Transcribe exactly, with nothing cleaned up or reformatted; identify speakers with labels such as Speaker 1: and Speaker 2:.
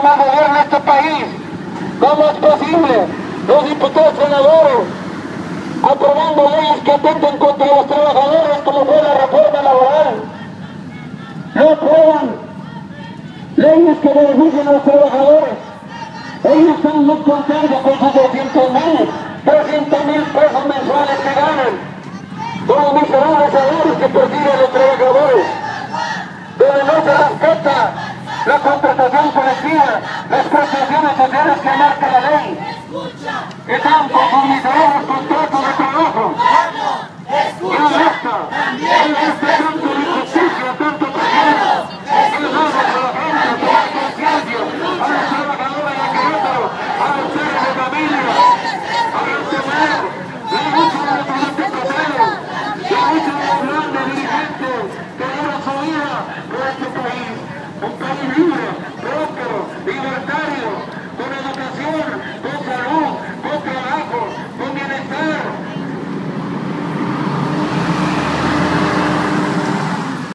Speaker 1: mal gobierno en este país. ¿Cómo es posible? Los diputados senadores aprobando leyes que atentan contra los trabajadores, como fue la reforma laboral. No aprueban leyes que beneficien a los trabajadores. Ellos están muy contentos con sus doscientos mil, trescientos mil pesos mensuales que ganan, con los miserables salarios que perciben los trabajadores, donde no se respeta la contratación colectiva, las prestaciones sociales que marca la